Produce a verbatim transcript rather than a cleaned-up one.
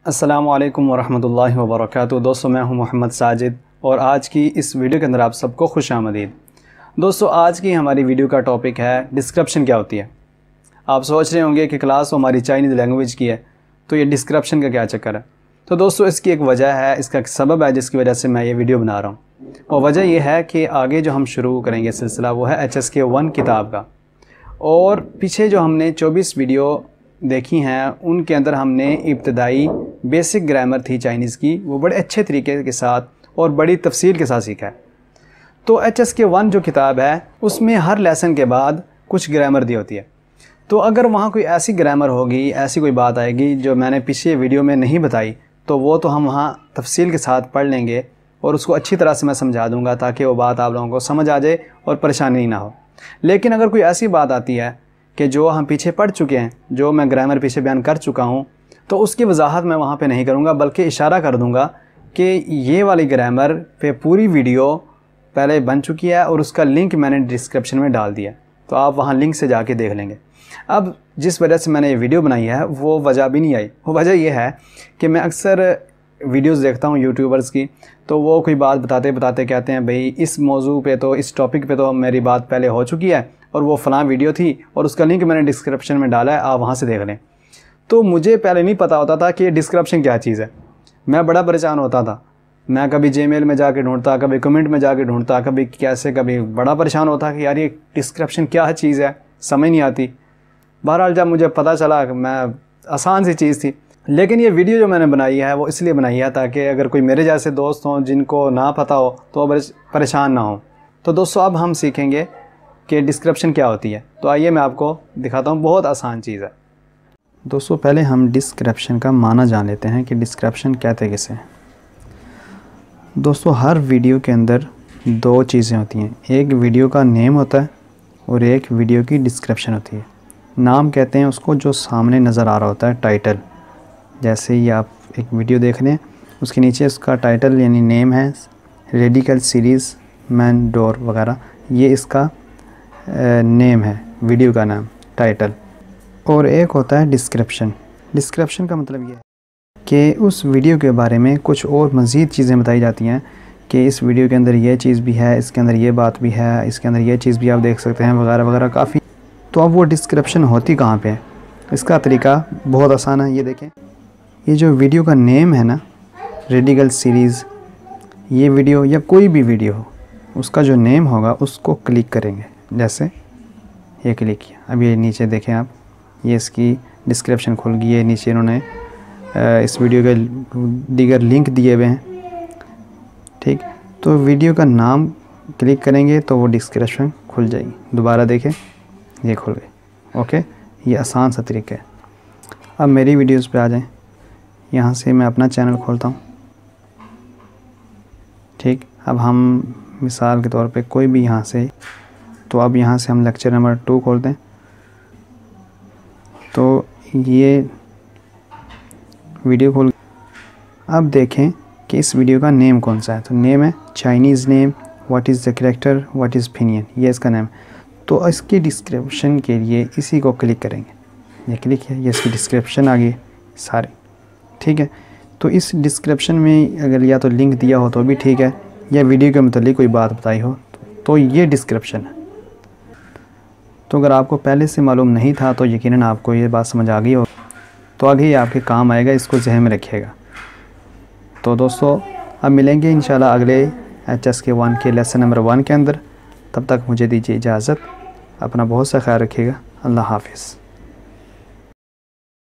अस्सलामु अलैकुम वरहमतुल्लाहि वबरकातुहू। दोस्तों, मैं हूं मोहम्मद साजिद और आज की इस वीडियो के अंदर आप सबको खुश आमदीद। दोस्तों, आज की हमारी वीडियो का टॉपिक है डिस्क्रिप्शन क्या होती है। आप सोच रहे होंगे कि क्लास तो हमारी चाइनीज़ लैंग्वेज की है, तो ये डिस्क्रिप्शन का क्या चक्कर है। तो दोस्तों, इसकी एक वजह है, इसका एक सबब है जिसकी वजह से मैं ये वीडियो बना रहा हूँ। और वजह यह है कि आगे जो हम शुरू करेंगे सिलसिला, वो है एच एस के वन किताब का। और पीछे जो हमने चौबीस वीडियो देखी हैं, उनके अंदर हमने इब्तदाई बेसिक ग्रामर थी चाइनीज़ की, वो बड़े अच्छे तरीके के साथ और बड़ी तफसील के साथ सीखा है। तो एच एस के वन जो किताब है, उसमें हर लेसन के बाद कुछ ग्रामर दी होती है। तो अगर वहाँ कोई ऐसी ग्रामर होगी, ऐसी कोई बात आएगी जो मैंने पिछले वीडियो में नहीं बताई, तो वो तो हम वहाँ तफसील के साथ पढ़ लेंगे और उसको अच्छी तरह से मैं समझा दूँगा, ताकि वो बात आप लोगों को समझ आ जाए और परेशानी ना हो। लेकिन अगर कोई ऐसी बात आती है कि जो हम पीछे पढ़ चुके हैं, जो मैं ग्रामर पीछे बयान कर चुका हूँ, तो उसकी वजाहत मैं वहाँ पे नहीं करूँगा, बल्कि इशारा कर दूँगा कि ये वाली ग्रामर पे पूरी वीडियो पहले बन चुकी है और उसका लिंक मैंने डिस्क्रिप्शन में डाल दिया, तो आप वहाँ लिंक से जाके देख लेंगे। अब जिस वजह से मैंने ये वीडियो बनाई है, वो वजह भी नहीं आई। वो वजह यह है कि मैं अक्सर वीडियोस देखता हूँ यूट्यूबर्स की, तो वो कोई बात बताते बताते कहते हैं, भाई इस मौजू पे तो, इस टॉपिक पे तो मेरी बात पहले हो चुकी है और वो फ़लाँ वीडियो थी और उसका लिंक मैंने डिस्क्रिप्शन में डाला है, आप वहाँ से देख लें। तो मुझे पहले नहीं पता होता था कि डिस्क्रिप्शन क्या चीज़ है। मैं बड़ा परेशान होता था। मैं कभी जीमेल में जाके ढूंढता, कभी कमेंट में जाके ढूंढता, कभी कैसे, कभी बड़ा परेशान होता कि यार ये डिस्क्रिप्शन क्या चीज़ है, समझ नहीं आती। बहरहाल जब मुझे पता चला कि मैं आसान सी चीज़ थी। लेकिन ये वीडियो जो मैंने बनाई है वो इसलिए बनाई है ताकि अगर कोई मेरे जैसे दोस्त हों जिनको ना पता हो तो वो परेशान ना हो। तो दोस्तों, अब हम सीखेंगे कि डिस्क्रिप्शन क्या होती है। तो आइए मैं आपको दिखाता हूँ, बहुत आसान चीज़ है। दोस्तों, पहले हम डिस्क्रिप्शन का माना जान लेते हैं कि डिस्क्रिप्शन कहते किसे। दोस्तों, हर वीडियो के अंदर दो चीज़ें होती हैं, एक वीडियो का नेम होता है और एक वीडियो की डिस्क्रिप्शन होती है। नाम कहते हैं उसको जो सामने नज़र आ रहा होता है, टाइटल। जैसे ही आप एक वीडियो देख रहे हैं, उसके नीचे उसका टाइटल यानी नेम है, रेडिकल सीरीज़, मैन डोर वगैरह, ये इसका नेम है, वीडियो का नाम, टाइटल। और एक होता है डिस्क्रिप्शन। डिस्क्रिप्शन का मतलब ये है कि उस वीडियो के बारे में कुछ और मज़ीद चीज़ें बताई जाती हैं कि इस वीडियो के अंदर ये चीज़ भी है, इसके अंदर ये बात भी है, इसके अंदर ये चीज़ भी आप देख सकते हैं, वगैरह वगैरह काफ़ी। तो अब वो डिस्क्रिप्शन होती कहाँ पे है? इसका तरीका बहुत आसान है। ये देखें, ये जो वीडियो का नेम है ना, रेडिकल सीरीज़, ये वीडियो या कोई भी वीडियो हो, उसका जो नेम होगा उसको क्लिक करेंगे। जैसे ये क्लिक किया, अब ये नीचे देखें आप, ये इसकी डिस्क्रिप्शन खुल गई है। नीचे इन्होंने इस वीडियो के दीगर लिंक दिए हुए हैं, ठीक। तो वीडियो का नाम क्लिक करेंगे तो वो डिस्क्रिप्शन खुल जाएगी। दोबारा देखें, ये खुल गई। ओके, ये आसान सा तरीका है। अब मेरी वीडियोस पे आ जाएं। यहाँ से मैं अपना चैनल खोलता हूँ, ठीक। अब हम मिसाल के तौर पे कोई भी यहाँ से, तो अब यहाँ से हम लेक्चर नंबर टू खोलते हैं। तो ये वीडियो खोल, अब देखें कि इस वीडियो का नेम कौन सा है। तो नेम है Chinese name, what is the character, what is opinion, ये इसका नेम। तो इसकी डिस्क्रिप्शन के लिए इसी को क्लिक करेंगे। ये क्लिक है, ये इसकी डिस्क्रिप्शन आ गई सारी, ठीक है। तो इस डिस्क्रिप्शन में अगर या तो लिंक दिया हो तो भी ठीक है, या वीडियो के मतलब कोई बात बताई हो, तो ये डिस्क्रिप्शन है। तो अगर आपको पहले से मालूम नहीं था तो यकीनन आपको ये बात समझ आ गई हो, तो आगे ये आपके काम आएगा, इसको ज़हन में रखिएगा। तो दोस्तों, अब मिलेंगे इंशाल्लाह अगले एच एस के वन के लेसन नंबर वन के अंदर। तब तक मुझे दीजिए इजाज़त। अपना बहुत सा ख्याल रखिएगा। अल्लाह हाफिज़।